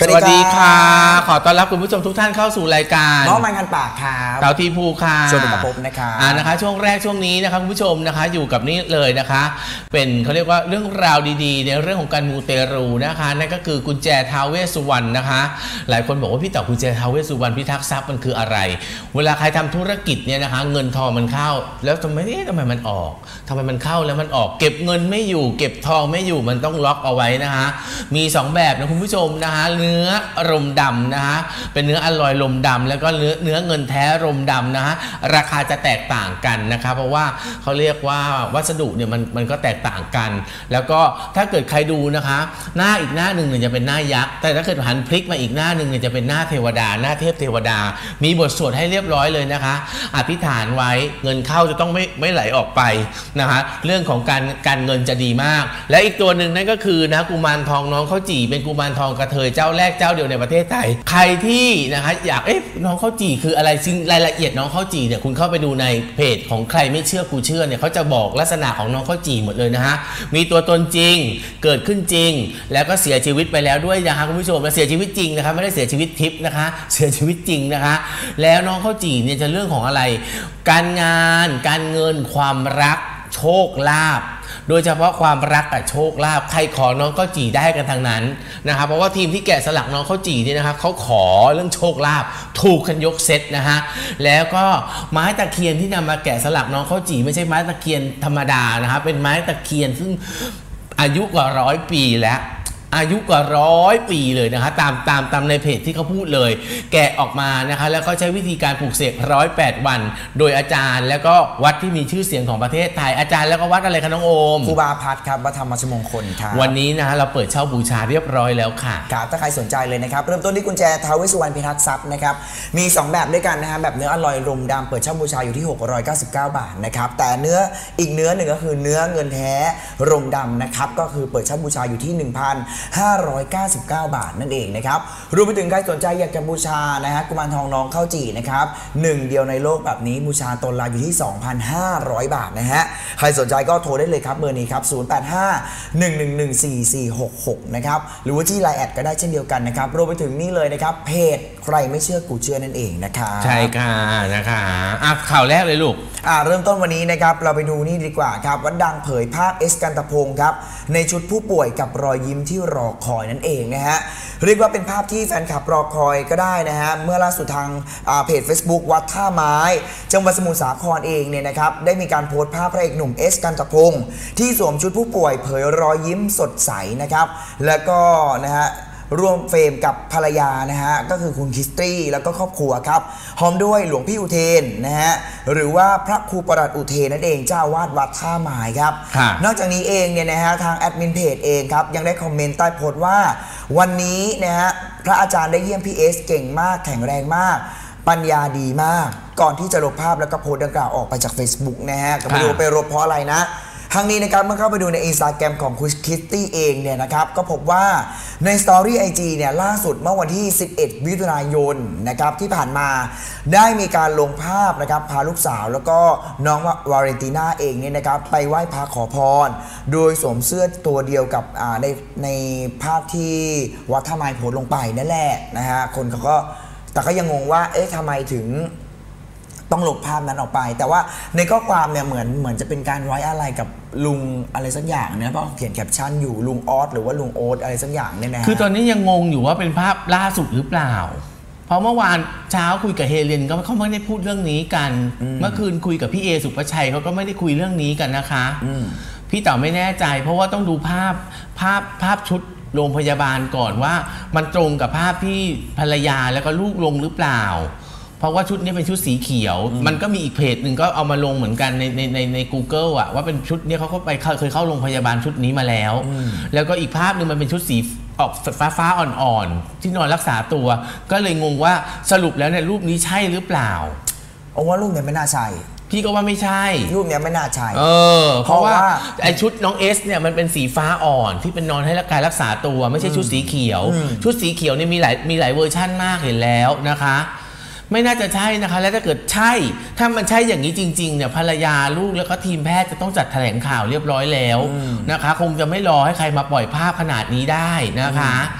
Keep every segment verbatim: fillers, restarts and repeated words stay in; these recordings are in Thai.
สวัสดีค่ะขอต้อนรับคุณผู้ชมทุกท่านเข้าสู่รายการน้องมันกันปากครับเต่าทีภูค่ะช่วงประพบนะคะอ่านะคะช่วงแรกช่วงนี้นะคะคุณผู้ชมนะคะอยู่กับนี้เลยนะคะเป็นเขาเรียกว่าเรื่องราวดีๆในเรื่องของการมูเตรูนะคะนั่นก็คือกุญแจท้าวเวสสุวรรณนะคะหลายคนบอกว่าพี่เต่ากุญแจท้าวเวสสุวรรณพิทักษ์ทรัพย์มันคืออะไรเวลาใครทำธุรกิจเนี่ยนะคะเงินทองมันเข้าแล้วทำไมเอ๊ะทำไมมันออกทำไมมันเข้าแล้วมันออกเก็บเงินไม่อยู่เก็บทองไม่อยู่มันต้องล็อกเอาไว้นะคะมีสองแบบนะคุณผู้ชมนะคะเนื้อลมดำนะคะเป็นเนื้ออร่อยลมดำแล้วก็เนื้อเนื้อเงินแท้ลมดำนะคะราคาจะแตกต่างกันนะคะเพราะว่าเขาเรียกว่าวัสดุเนี่ยมันมันก็แตกต่างกันแล้วก็ถ้าเกิดใครดูนะคะหน้าอีกหน้าหนึ่งเนี่ยจะเป็นหน้ายักษ์แต่ถ้าเกิดหันพลิกมาอีกหน้าหนึ่งเนี่ยจะเป็นหน้าเทวดาหน้าเทพเทวดามีบทสวดให้เรียบร้อยเลยนะคะอธิษฐานไว้เงินเข้าจะต้องไม่ไม่ไหลออกไปนะคะเรื่องของการการเงินจะดีมากและอีกตัวหนึ่งนั่นก็คือนะกุมารทองน้องข้าวจี่เป็นกุมารทองกระเทยเจ้าแรกเจ้าเดียวในประเทศไทยใครที่นะคะอยากเอ๊ะน้องข้าวจี่คืออะไรซึ่งรายละเอียดน้องข้าวจี่เนี่ยคุณเข้าไปดูในเพจของใครไม่เชื่อกูเชื่อเนี่ยเขาจะบอกลักษณะของน้องข้าวจี่หมดเลยนะฮะมีตัวตนจริงเกิดขึ้นจริงแล้วก็เสียชีวิตไปแล้วด้วยนะคะคุณผู้ชมและเสียชีวิตจริงนะคะไม่ได้เสียชีวิตทิพย์นะคะเสียชีวิตจริงนะคะแล้วน้องข้าวจี่เนี่ยจะเรื่องของอะไรการงานการเงินความรักโชคลาภโดยเฉพาะความรักกับโชคลาภใครขอน้องข้าวจี่ได้กันทางนั้นนะครับเพราะว่าทีมที่แกะสลักน้องข้าวจี่เนี่ยนะครับเขาขอเรื่องโชคลาภถูกกันยกเซตนะฮะแล้วก็ไม้ตะเคียนที่นำมาแกะสลักน้องข้าวจี่ไม่ใช่ไม้ตะเคียนธรรมดานะครับเป็นไม้ตะเคียนซึ่งอายุกว่าร้อยปีแล้วอายุกว่าร้อยปีเลยนะคะตามตามตามในเพจที่เขาพูดเลยแกะออกมานะคะแล้วก็ใช้วิธีการปลูกเสกร้อยแปดวันโดยอาจารย์แล้วก็วัดที่มีชื่อเสียงของประเทศไทยอาจารย์แล้วก็วัดอะไรคะน้องโอมครูบาพัฒน์ครับวัดธรรมชมงคลครับวันนี้นะเราเปิดเช่าบูชาเรียบร้อยแล้วค่ะครับถ้าใครสนใจเลยนะครับเริ่มต้นที่กุญแจท้าวเวสสุวรรณพิทักษ์ทรัพย์นะครับมีสองแบบด้วยกันนะฮะแบบเนื้ออร่อยลมดำเปิดเช่าบูชาอยู่ที่หกร้อยเก้าสิบเก้าบาทนะครับแต่เนื้ออีกเนื้อหนึ่งก็คือเนื้อเงินแท้ลมดำนะครับก็คือเปิดเช่าบูชาอยู่ที่ หนึ่งพันห้าร้อยเก้าสิบเก้าบาทนั่นเองนะครับรวมไปถึงใครสนใจอยากจะบูชานะฮะกุมารทองน้องข้าวจี่นะครับหนึ่งเดียวในโลกแบบนี้บูชาตนละอยู่ที่ สองพันห้าร้อย บาทนะฮะใครสนใจก็โทรได้เลยครับเบอร์นี้ครับศูนย์ แปด ห้า หนึ่ง หนึ่ง หนึ่ง สี่ สี่ หก หกนะครับหรือว่าที่ไลน์แอดก็ได้เช่นเดียวกันนะครับรวมไปถึงนี่เลยนะครับเพจใครไม่เชื่อกูเชื่อนั่นเองนะครับใช่ค่ะนะคะอ่ะข่าวแรกเลยลูกอ่าเริ่มต้นวันนี้นะครับเราไปดูนี่ดีกว่าครับวัดดังเผยภาพเอสกันตะพงศ์ครับในชุดผู้ป่วยกับรอยยิ้มที่รอคอยนั่นเองนะฮะเรียกว่าเป็นภาพที่แฟนคลับรอคอยก็ได้นะฮะเมื่อล่าสุดทางเพจ Facebook วัดท่าไม้จังหวัดสมุทรสาครเองเนี่ยนะครับได้มีการโพสต์ภาพพระเอกหนุ่มเอสกันตะพงศ์ที่สวมชุดผู้ป่วยเผยรอยยิ้มสดใสนะครับแล้วก็นะฮะร่วมเฟรมกับภรรยานะฮะก็คือคุณคริสตี้แล้วก็ครอบครัวครับพร้อมด้วยหลวงพี่อุเทนนะฮะหรือว่าพระครูประหลัดอุเทนนั่นเองเจ้าวาดวัดท่าไม้ครับนอกจากนี้เองเนี่ยนะฮะทางแอดมินเพจเองครับยังได้คอมเมนต์ใต้โพสต์ว่าวันนี้นะฮะพระอาจารย์ได้เยี่ยมพี่เอสเก่งมากแข็งแรงมากปัญญาดีมากก่อนที่จะลบภาพแล้วก็โพสต์ดังกล่าวออกไปจาก Facebook นะฮะก็ไม่รู้ไปลบเพราะอะไรนะทางนี้นะครับเมื่อเข้าไปดูใน Instagram ของคุณคริสตี้เองเนี่ยนะครับก็พบว่าในสตอรี่ ไอ จี เนี่ยล่าสุดเมื่อวันที่สิบเอ็ดมิถุนายนนะครับที่ผ่านมาได้มีการลงภาพนะครับพาลูกสาวแล้วก็น้องวาเลนติน่าเองเนี่ยนะครับไปไหว้พระขอพรโดยสวมเสื้อตัวเดียวกับในในภาพที่วัดท่าไม้โพสต์ลงไปนั่นแหละนะฮะคนเขาก็แต่ก็ยังงงว่าเอ๊ะทำไมถึงต้องลบภาพนั้นออกไปแต่ว่าในข้อความเนี่ยเหมือนเหมือนจะเป็นการไว้อะไรกับลุงอะไรสักอย่างเนี่ยเพราะเขียนแคปชั่นอยู่ลุงออสหรือว่าลุงโอ๊ตอะไรสักอย่างเนี่ยนะคือตอนนี้ยังงงอยู่ว่าเป็นภาพล่าสุดหรือเปล่าเพราะเมื่อวานเช้าคุยกับเฮเลนก็เขาไม่ได้พูดเรื่องนี้กันเมื่อคืนคุยกับพี่เอสุภชัยเขาก็ไม่ได้คุยเรื่องนี้กันนะคะพี่เต๋อไม่แน่ใจเพราะว่าต้องดูภาพภาพภาพชุดโรงพยาบาลก่อนว่ามันตรงกับภาพที่ภรรยาแล้วก็ลูกลงหรือเปล่าเพราะว่าชุดนี้เป็นชุดสีเขียวมันก็มีอีกเพจหนึ่งก็เอามาลงเหมือนกันในในในใน Google อะว่าเป็นชุดนี้เขาก็ไปเคยเข้าโรงพยาบาลชุดนี้มาแล้วแล้วก็อีกภาพหนึ่งมันเป็นชุดสีออกฟ้าฟ้าอ่อนๆที่นอนรักษาตัวก็เลยงงว่าสรุปแล้วเนี่ยรูปนี้ใช่หรือเปล่าเอาว่ารูปนี้ไม่น่าใช่พี่ก็ว่าไม่ใช่รูปนี้ไม่น่าใช่เออเพราะว่าไอชุดน้องเอสเนี่ยมันเป็นสีฟ้าอ่อนที่เป็นนอนให้ร่างกายรักษาตัวไม่ใช่ชุดสีเขียวชุดสีเขียวเนี่ยมีหลายมีหลายเวอร์ชั่นมากเห็นแล้วนะคะไม่น่าจะใช่นะคะและถ้าเกิดใช่ถ้ามันใช่อย่างนี้จริงๆเนี่ยภรรยาลูกแล้วก็ทีมแพทย์จะต้องจัดแถลงข่าวเรียบร้อยแล้วนะคะคงจะไม่รอให้ใครมาปล่อยภาพขนาดนี้ได้นะคะ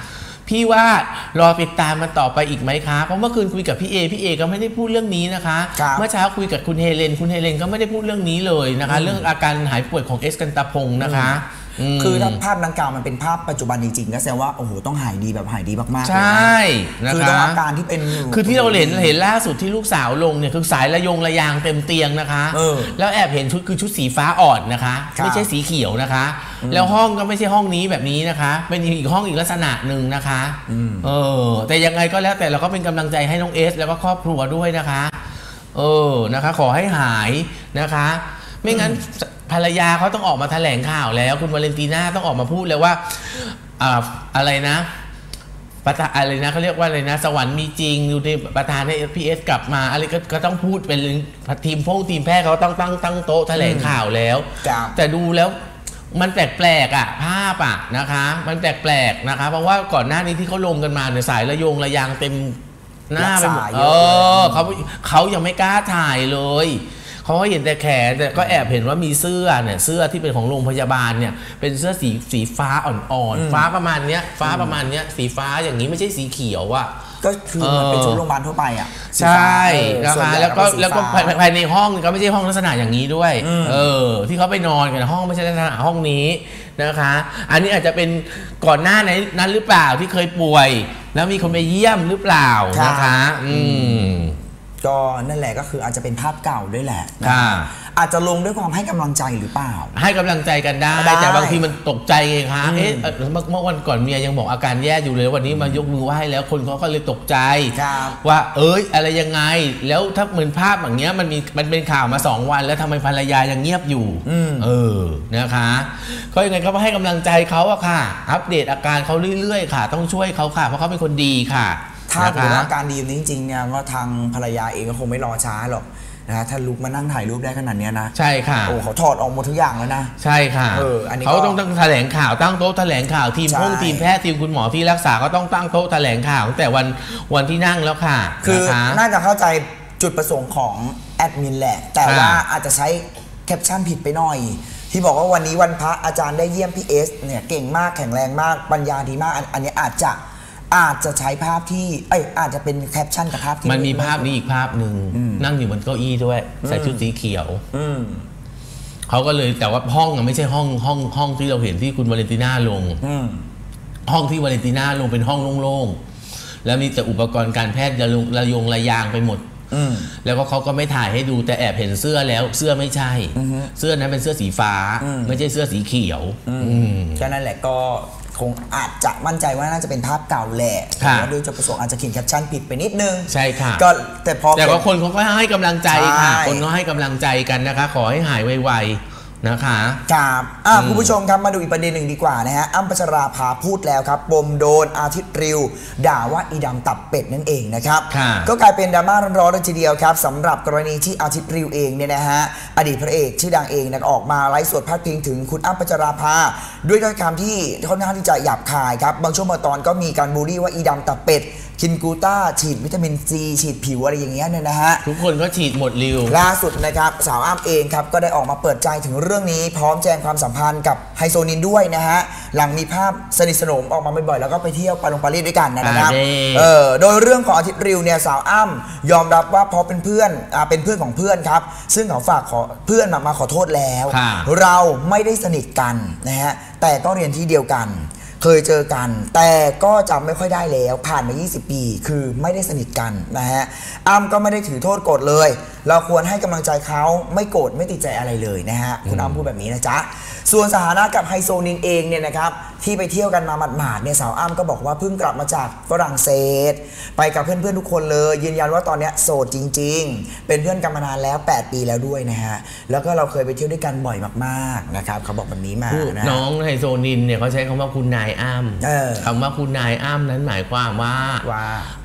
พี่ว่ารอติดตามมันต่อไปอีกไหมคะเพราะเมื่อคืนคุยกับพี่เอพี่เอก็ไม่ได้พูดเรื่องนี้นะคะเมื่อเช้าคุยกับคุณเฮเลนคุณเฮเลนก็ไม่ได้พูดเรื่องนี้เลยนะคะเรื่องอาการหายป่วยของเอสกันตะพงศ์นะคะคือถ้าภาพดังกล่าวมันเป็นภาพปัจจุบันจริงๆก็แสดงว่าโอ้โหต้องหายดีแบบหายดีมากๆใช่คือต้องอาการที่เป็นคือที่เราเห็นเห็นล่าสุดที่ลูกสาวลงเนี่ยคือสายระยงระยางเต็มเตียงนะคะแล้วแอบเห็นชุดคือชุดสีฟ้าอ่อนนะคะไม่ใช่สีเขียวนะคะแล้วห้องก็ไม่ใช่ห้องนี้แบบนี้นะคะเป็นอีกห้องอีกลักษณะหนึ่งนะคะเออแต่ยังไงก็แล้วแต่เราก็เป็นกำลังใจให้น้องเอสแล้วก็ครอบครัวด้วยนะคะเออนะคะขอให้หายนะคะไม่งั้นภรรยาเขาต้องออกมาแถลงข่าวแล้วคุณวาเลนติน่าต้องออกมาพูดแล้วว่าอ่าอะไรนะประธานอะไรนะเขาเรียกว่าอะไรนะสวรรค์มีจริงอยู่ในประธานให้พีเอสกลับมาอะไรก็ก็ต้องพูดเป็นทีมพงทีมแพทย์เขาต้องตั้งตั้งโต๊ะแถลงข่าวแล้วแต่ดูแล้วมันแปลกๆอ่ะภาพอ่ะนะคะมันแปลกๆนะคะเพราะว่าก่อนหน้านี้ที่เขาลงกันมาเนี่ยสายระยงระยางเต็มหน้าไปหมดเออเขาเขายังไม่กล้าถ่ายเลยเขาเห็นแต่แขนแต่ก็แอบเห็นว่ามีเสื้อเนี่ยเสื้อที่เป็นของโรงพยาบาลเนี่ยเป็นเสื้อสีสีฟ้าอ่อนๆฟ้าประมาณเนี้ยฟ้าประมาณเนี้ยสีฟ้าอย่างนี้ไม่ใช่สีเขียวอะก็คือมันเป็นชุดโรงพยาบาลทั่วไปอ่ะใช่นะคะแล้วก็แล้วก็ภายในห้องก็ไม่ใช่ห้องลักษณะอย่างนี้ด้วยเออที่เขาไปนอนกันห้องไม่ใช่ลักษณะห้องนี้นะคะอันนี้อาจจะเป็นก่อนหน้านั้นหรือเปล่าที่เคยป่วยแล้วมีคนไปเยี่ยมหรือเปล่านะคะอืมก็นั่นแหละก็คืออาจจะเป็นภาพเก่าด้วยแหละอาจจะลงด้วยความให้กำลังใจหรือเปล่าให้กำลังใจกันได้แต่บางทีมันตกใจไงคะเอ๊ะเมื่อวันก่อนเมียยังบอกอาการแย่อยู่เลยวันนี้มายกมือไหว้แล้วคนเขาก็เลยตกใจว่าเอ้ยอะไรยังไงแล้วถ้าเหมือนภาพอย่างเงี้ยมันมีมันเป็นข่าวมาสองวันแล้วทำไมภรรยายังเงียบอยู่เออนะคะก็ยังไงก็ให้กำลังใจเขาอะค่ะอัปเดตอาการเขาเรื่อยๆค่ะต้องช่วยเขาค่ะเพราะเขาเป็นคนดีค่ะถ้าถือว่าการดีนี้จริงๆเนี่ยก็ทางภรรยาเองก็คงไม่รอช้าหรอกนะถ้าลุกมานั่งถ่ายรูปได้ขนาดนี้นะใช่ค่ะโอ้เขาถอดออกหมดทุกอย่างแล้วนะใช่ค่ะเอออันนี้เขาต้องตั้งแถลงข่าวตั้งโต๊ะแถลงข่าวทีมพงทีมแพทย์ทีมคุณหมอที่รักษาก็ต้องตั้งโต๊ะแถลงข่าวตั้งแต่วันวันที่นั่งแล้วค่ะคือน่าจะเข้าใจจุดประสงค์ของแอดมินแหละแต่ว่าอาจจะใช้แคปชั่นผิดไปหน่อยที่บอกว่าวันนี้วันพระอาจารย์ได้เยี่ยมพี่เอสเนี่ยเก่งมากแข็งแรงมากปัญญาดีมากอันนี้อาจจะอาจจะใช้ภาพที่เอ้ยอาจจะเป็นแคปชั่นกับภาพที่มันมีภาพนี้อีกภาพหนึ่งนั่งอยู่บนเก้าอี้ด้วยใส่ชุดสีเขียวเขาก็เลยแต่ว่าห้องไม่ใช่ห้องห้องห้องที่เราเห็นที่คุณวาเลนติน่าลงห้องที่วาเลนติน่าลงเป็นห้องโล่งๆแล้วมีแต่อุปกรณ์การแพทย์ระยงระยางไปหมดแล้วก็เขาก็ไม่ถ่ายให้ดูแต่แอบเห็นเสื้อแล้วเสื้อไม่ใช่เสื้อนั้นเป็นเสื้อสีฟ้าไม่ใช่เสื้อสีเขียวก็นั่นแหละก็คงอาจจะมั่นใจว่าน่าจะเป็นภาพเก่าแหละแล้วด้วยจุดประสงค์อาจจะเขียนแคปชั่นผิดไปนิดนึงใช่ค่ะก็แต่พอแต่ว่าคนเขาก็ให้กำลังใจค่ะคนก็ให้กำลังใจกันนะคะขอให้หายไวๆนะคะครับคุณผู้ชมครับมาดูอีกประเด็นหนึ่งดีกว่านะฮะอ้ำ พัชราภาพูดแล้วครับปมโดนอาทิตย์ริวด่าว่าอีดำตับเป็ดนั่นเองนะครับก็กลายเป็นดราม่าร้อนๆเลยทีเดียวครับสำหรับกรณีที่อาทิตย์ริวเองเนี่ยนะฮะอดีตพระเอกชื่อดังเองนะออกมาไลฟ์สดพาดพิงถึงคุณอ้ำ พัชราภาด้วยถ้อยคำที่ค่อนข้างที่จะหยาบคายครับบางช่วงบางตอนก็มีการบูลลี่ว่าอีดำตับเป็ดกินกูต้าฉีดวิตามินซีฉีดผิวอะไรอย่างเงี้ยเนี่ยนะฮะทุกคนก็ฉีดหมดริวล่าสุดนะครับสาวอ้ำเองครับก็ได้ออกมาเปิดใจถึงเรื่องนี้พร้อมแจ้งความสัมพันธ์กับไฮโซนินด้วยนะฮะหลังมีภาพสนิทสนมออกมาบ่อยๆแล้วก็ไปเที่ยวปาลงปารีสด้วยกันนะครับเออโดยเรื่องของอาทิตย์ริวเนี่ยสาวอ้ำยอมรับว่าเพราะเป็นเพื่อนอ่าเป็นเพื่อนของเพื่อนครับซึ่งเขาฝากขอเพื่อนมามาขอโทษแล้วเราไม่ได้สนิทกันนะฮะแต่ก็เรียนที่เดียวกันเคยเจอกันแต่ก็จำไม่ค่อยได้แล้วผ่านมายี่สิบปีคือไม่ได้สนิทกันนะฮะอ้ำก็ไม่ได้ถือโทษโกรธเลยเราควรให้กำลังใจเขาไม่โกรธไม่ติดใจอะไรเลยนะฮะคุณอ้ำพูดแบบนี้นะจ๊ะส่วนสถานะกับไฮโซนินเองเนี่ยนะครับที่ไปเที่ยวกันมาหมาดๆเนี่ยสาวอ้ำก็บอกว่าเพิ่งกลับมาจากฝรั่งเศสไปกับเพื่อนๆทุกคนเลยยืนยันว่าตอนนี้โสดจริงๆเป็นเพื่อนกันมานานแล้วแปดปีแล้วด้วยนะฮะแล้วก็เราเคยไปเที่ยวด้วยกันบ่อยมากๆนะครับเขาบอกแบบนี้มานะน้องไฮโซนินเนี่ยเขาใช้คำว่าคุณนายอ้ำคำว่าคุณนายอ้ำนั้นหมายความว่าว่า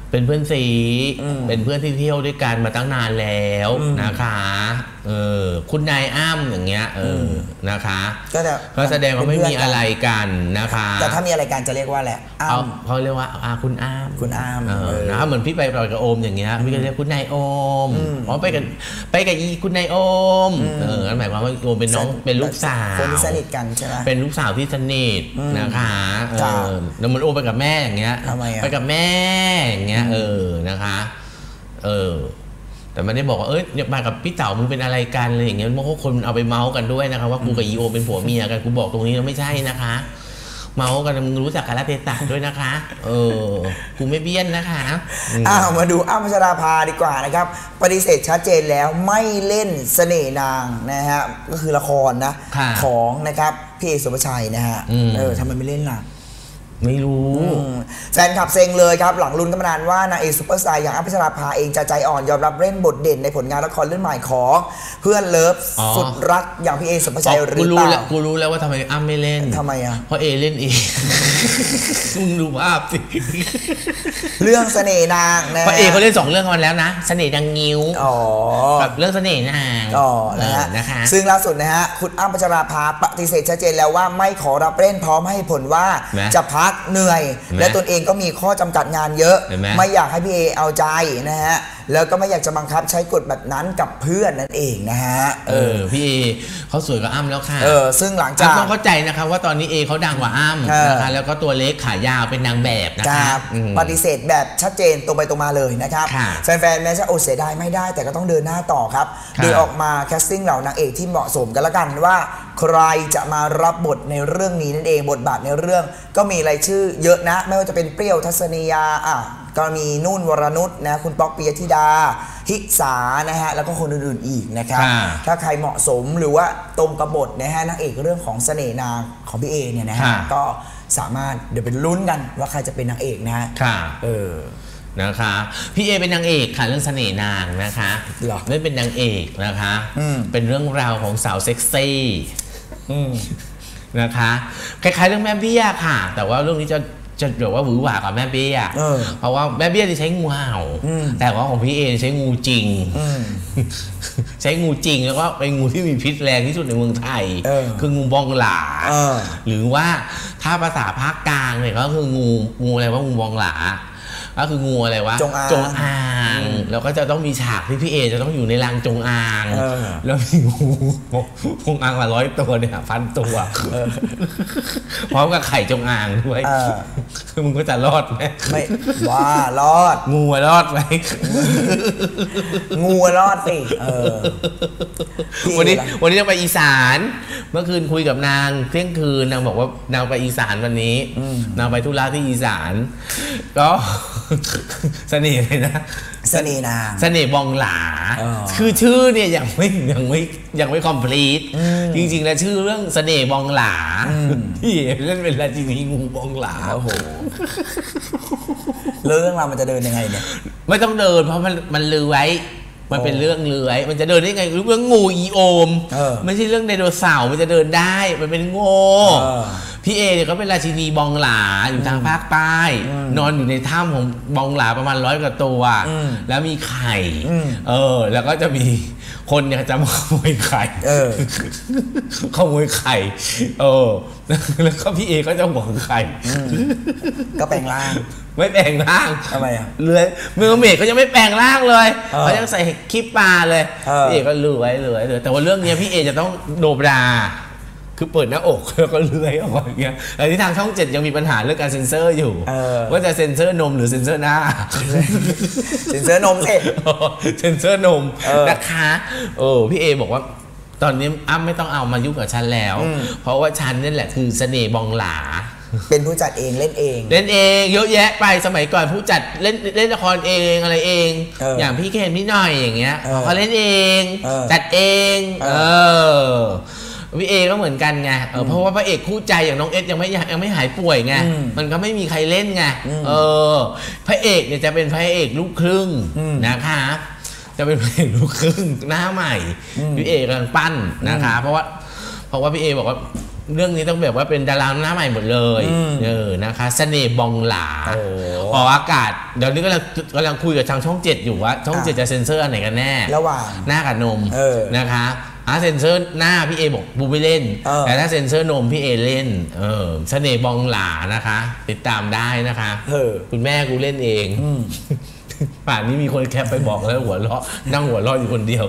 เป็นเพื่อนซีเป็นเพื่อนที่เที่ยวด้วยกันมาตั้งนานแล้วนะคะเออคุณนายอ้ำอย่างเงี้ยเออนะคะก็จะก็แสดงว่าไม่มีอะไรกันนะคะแต่ถ้ามีอะไรกันจะเรียกว่าแหละอ้ำเขาเรียกว่าอาคุณอ้ำคุณอ้ำเออนะเหมือนพี่ไปปล่อยกับโอมอย่างเงี้ยพี่ก็เรียกคุณนายโอมเพราะไปกันไปกับอีคุณนายโอมเออนั่นหมายความว่าโอมเป็นน้องเป็นลูกสาวคนที่สนิทกันใช่ไหมเป็นลูกสาวที่สนิทนะคะเออแล้วมันโอมไปกับแม่อย่างเงี้ยไปกับแม่อย่างเงี้ยเออนะคะเออแต่ไม่ได้บอกว่าเอ้ยมากับพี่เต๋ามึงเป็นอะไรกันอะไรอย่างเงี้ยเพราะคนเอาไปเมาส์กันด้วยนะคะว่ากูกับอีโอเป็นผัวเมียกันกูบอกตรงนี้แล้วไม่ใช่นะคะเมาส์กันมึงรู้จักกาลเทศะด้วยนะคะเออกูไม่เบี้ยนนะคะอ้าวมาดูอ้ำพัชราภาดีกว่านะครับปฏิเสธชัดเจนแล้วไม่เล่นเสน่ห์นางนะฮะก็คือละครนะของนะครับพี่เอสุภาชัยนะฮะเออทำไมไม่เล่นล่ะไม่รู้แฟนคลับเซ็งเลยครับหลังลุ้นกันมานานว่านางเอกซุปเปอร์สตาร์อย่างอ้ำพัชราภาเองจะใจอ่อนยอมรับเล่นบทเด่นในผลงานละครเรื่องใหม่ของเพื่อนเลิฟสุดรักอย่างพี่เอสุภาชัยหรือเปล่ากูรู้แล้วว่าทำไมอ้ำไม่เล่นทำไมอ่ะเพราะเอเล่นเองมึงดูภาพสิเรื่องเสน่ห์นางนะเพราะเอเขาเล่นสองเรื่องกันแล้วนะเสน่ห์นางงิ้วกับเรื่องเสน่ห์นางอ๋อนะคะซึ่งล่าสุดนะฮะคุณอ้ำพัชราภาปฏิเสธชัดเจนแล้วว่าไม่ขอรับเล่นพร้อมให้ผลว่าจะพักเหนื่อยและตนเองก็มีข้อจำกัดงานเยอะไม่อยากให้พี่เอเอาใจนะฮะแล้วก็ไม่อยากจะบังคับใช้กฎแบบนั้นกับเพื่อนนั่นเองนะฮะเออพี่เอเขาสวยกว่าอ้ำแล้วค่ะเออซึ่งหลังจากต้องเข้าใจนะคะว่าตอนนี้เอเขาดังกว่าอ้ำนะคะแล้วก็ตัวเล็กขายาวเป็นนางแบบนะคะปฏิเสธแบบชัดเจนตรงไปตรงมาเลยนะครับแฟนๆแม้จะโอเสียดายไม่ได้แต่ก็ต้องเดินหน้าต่อครับโดยออกมาแคสติ้งเหล่านางเอกที่เหมาะสมกันละกันว่าใครจะมารับบทในเรื่องนี้นั่นเองบทบาทในเรื่องก็มีรายชื่อเยอะนะไม่ว่าจะเป็นเปรี้ยวทัศนียาอ่ะก็มีนุ่นวรนุชนะคุณป๊อกปิยธิดาฮิสานะฮะแล้วก็คนอื่นๆอีกนะครับถ้าใครเหมาะสมหรือว่าตรงกับบทนะฮะนางเอกเรื่องของเสน่ห์นางของพี่เอเนี่ยนะฮะก็สามารถเดี๋ยวเป็นลุ้นกันว่าใครจะเป็นนางเอกนะฮะเออนะคะพี่เอเป็นนางเอกค่ะเรื่องเสน่ห์นางนะคะไม่เป็นนางเอกนะคะเป็นเรื่องราวของสาวเซ็กซี่นะคะคล้ายๆเรื่องแม่เบี้ยค่ะแต่ว่าเรื่องนี้จะจะแบบว่าหวือหวากับแม่เบี้ยเพราะว่าแม่เบี้ยจะใช้งูเห่าแต่ว่าของพี่เอใช้งูจริงใช้งูจริงแล้วก็เป็นงูที่มีพิษแรงที่สุดในเมืองไทยคืองูบองหลาหรือว่าถ้าภาษาภาคกลางเนี่ยก็คืองูงูอะไรว่างูบองหลาก็คืองูอะไรวะจงอางจงอางแล้วก็จะต้องมีฉากที่พี่เอจะต้องอยู่ในรังจงอางแล้วมีงูจงอางมาร้อยตัวเนี่ยพันตัวพร้อมกับไข่จงอางด้วยคือมึงก็จะรอดไหมไม่ว่ารอดงูรอดไหมงูรอดสิวันนี้วันนี้จะไปอีสานเมื่อคืนคุยกับนางเที่ยงคืนนางบอกว่านางไปอีสานวันนี้นางไปธุระที่อีสานก็เสน่ห์เลยนะเสน่ห์นางเสน่ห์บองหลาคือชื่อเนี่ยยังไม่ยังไม่ยังไม่คอมพลีทจริงๆแล้วชื่อเรื่องเสน่ห์บองหลาที่เล่นเป็นราชินีงูบองหลาโอ้โหเรื่องราวมันจะเดินยังไงเนี่ยไม่ต้องเดินเพราะมันมันเลื้อยมันเป็นเรื่องเลื้อยมันจะเดินได้ไงเรื่องงูอีโอมไม่ใช่เรื่องไดโนเสาร์มันจะเดินได้มันเป็นงูพี่เอเนี่ยเขาเป็นราชินีบองหลาอยู่ทางภาคใต้นอนอยู่ในถ้ำของบองหลาประมาณร้อยกว่าตัวแล้วมีไข่เออแล้วก็จะมีคนเนี่ยจะมาขโมยไข่ขโมยไข่เออแล้วก็พี่เอก็จะหวงไข่ก็แปลงร่างไม่แปลงร่างทำไมอ่ะเลื้อยเมอร์เมดเขายังไม่แปลงร่างเลยเขายังใส่คลิปปลาเลยพี่เอก็เลื้อยเลื้อยเลยแต่ว่าเรื่องนี้พี่เอจะต้องโดบราคือเปิดหน้าอกแล้วก็เลื้อยออกมาอย่างเงี้ยแต่ที่ทางช่องเจ็ดยังมีปัญหาเรื่องการเซ็นเซอร์อยู่ว่าจะเซ็นเซอร์นมหรือเซ็นเซอร์หน้าเซ็นเซอร์นมสิเซ็นเซอร์นมนะคะเออพี่เอบอกว่าตอนนี้อ้ำไม่ต้องเอามายุ่งกับฉันแล้วเพราะว่าฉันนี่แหละคือเสน่ห์บองหลาเป็นผู้จัดเองเล่นเองเล่นเองเยอะแยะไปสมัยก่อนผู้จัดเล่นเล่นละครเองอะไรเองอย่างพี่เคนพี่หน่อยอย่างเงี้ยเขาเล่นเองจัดเองเออพี่เอก็เหมือนกันไงเพราะว่าพระเอกคู่ใจอย่างน้องเอสยังไม่ยังไม่หายป่วยไงมันก็ไม่มีใครเล่นไงเออพระเอกเนี่ยจะเป็นพระเอกลูกครึ่งนะคะจะเป็นพระเอกลูกครึ่งหน้าใหม่พี่เอกกำลังปั้นนะคะเพราะว่าเพราะว่าพี่เอบอกว่าเรื่องนี้ต้องแบบว่าเป็นดาราหน้าใหม่หมดเลยเออนะคะเสน่ห์บองหลาออกอากาศเดี๋ยวนี้กำลังกำลังคุยกับทางช่องเจ็ดอยู่ว่าช่องเจ็ดจะเซ็นเซอร์อันไหนกันแน่ระหว่างหน้ากับนมนะคะถ้าเซ็นเซอร์หน้าพี่เอบอกบูไม่เล่นแต่ถ้าเซ็นเซอร์นมพี่เอเล่นเออเสน่ห์บองหลานะคะติดตามได้นะคะคุณแม่กูเล่นเองป่านนี้มีคนแคปไปบอกแล้วหัวเราะนั่งหัวเราะอยู่คนเดียว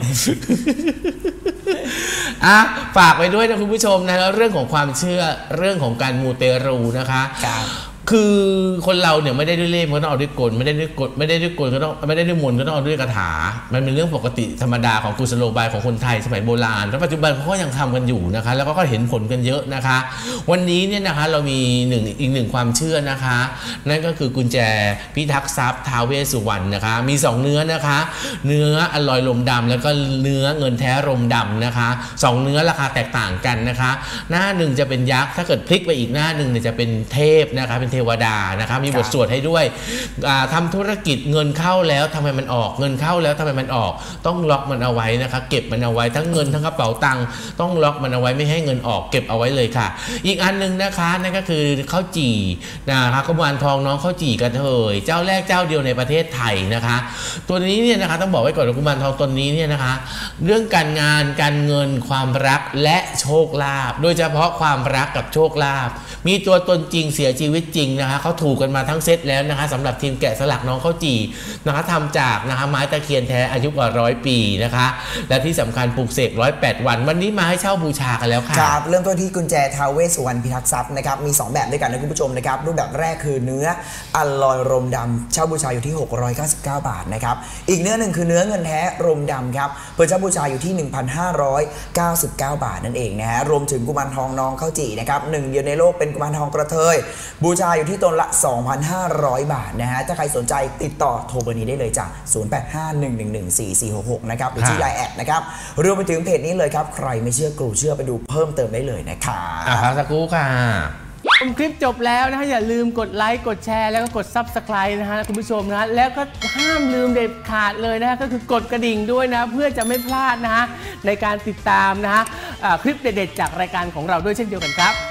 อ่ะฝากไปด้วยนะคุณผู้ชมนะแล้วเรื่องของความเชื่อเรื่องของการมูเตรูนะคะคือคนเราเนี่ยไม่ได้ด้วยเล่ห์ก็ต้องเอาด้วยกลไม่ได้ด้วยกลไม่ได้ด้วยกลก็ต้องไม่ได้ด้วยมนต์ก็ต้องเอาด้วยคาถามันเป็นเรื่องปกติธรรมดาของกุศโลบายของคนไทยสมัยโบราณและปัจจุบันเขาก็ยังทำกันอยู่นะคะแล้วก็เห็นผลกันเยอะนะคะวันนี้เนี่ยนะคะเรามีหนึ่งอีกหนึ่งความเชื่อนะคะนั่นก็คือกุญแจพิทักษ์ทรัพย์ท้าวเวสสุวรรณนะคะมีสองเนื้อนะคะเนื้ออลอยลมดำแล้วก็เนื้อเงินแท้ลมดำนะคะสองเนื้อราคาแตกต่างกันนะคะหน้าหนึ่งจะเป็นยักษ์ถ้าเกิดพลิกไปอีกหน้าหนึ่งเนี่ยจะเป็นเทพนะคะเป็นเทวดานะคะมีบทสวดให้ด้วยทำธุรกิจเงินเข้าแล้วทำไมมันออกเงินเข้าแล้วทำไมมันออกต้องล็อกมันเอาไว้นะคะเก็บมันเอาไว้ทั้งเงินทั้งกระเป๋าตังค์ต้องล็อกมันเอาไว้ไม่ให้เงินออกเก็บเอาไว้เลยค่ะอีกอันนึงนะคะนั่นก็คือข้าวจี่นะคะกุมารทองน้องข้าวจี่กระเทยเจ้าแรกเจ้าเดียวในประเทศไทยนะคะตัวนี้เนี่ยนะคะต้องบอกไว้ก่อนว่ากุมารทองตัวนี้เนี่ยนะคะเรื่องการงานการเงินความรักและโชคลาภโดยเฉพาะความรักกับโชคลาภมีตัวตนจริงเสียชีวิตจริงนะคะเขาถูกกันมาทั้งเซตแล้วนะคะสำหรับทีมแกะสลักน้องข้าวจี่นะคะทำจากนะคะไม้ตะเคียนแท้อายุกว่าร้อยปีนะคะและที่สำคัญปลูกเสกร้อยแปดวันวันนี้มาให้เช่าบูชากันแล้วค่ะครับเริ่มต้นที่กุญแจท้าวเวสสุวรรณพิทักษ์ทรัพย์นะครับมีสองแบบด้วยกันนะคุณผู้ชมนะครับรูปแบบแรกคือเนื้ออลอยรมดำเช่าบูชาอยู่ที่หกร้อยเก้าสิบเก้าบาทนะครับอีกเนื้อหนึ่งคือเนื้อเงินแท้รมดำครับเปิดเช่าบูชาอยู่ที่ หนึ่งพันห้าร้อยเก้าสิบเก้า บาทนั่นเองนะฮะรวมถึงกุมารทองน้องข้าวจี่นะครับหนึ่งเดียวในโลกเป็นกุมารทองกระเทยบูชาอยู่ที่ตนละ สองพันห้าร้อย บาทนะฮะถ้าใครสนใจติดต่อโทรเบอร์นี้ได้เลยจ้ะศูนย์ แปด ห้า หนึ่ง หนึ่ง หนึ่ง สี่ สี่ หก หกนะครับหรือที่ไลน์แอดนะครับรวมไปถึงเพจนี้เลยครับใครไม่เชื่อกรูเชื่อไปดูเพิ่มเติมได้เลยนะคะอ่ะพักสักครู่ค่ะชมคลิปจบแล้วนะฮะอย่าลืมกดไลค์กดแชร์แล้วก็กด ซับสไครบ์ นะฮะคุณผู้ชมนะแล้วก็ห้ามลืมเด็ดขาดเลยนะฮะก็คือกดกระดิ่งด้วยนะเพื่อจะไม่พลาดนะฮะในการติดตามนะฮะคลิปเด็ดๆจากรายการของเราด้วยเช่นเดียวกันครับ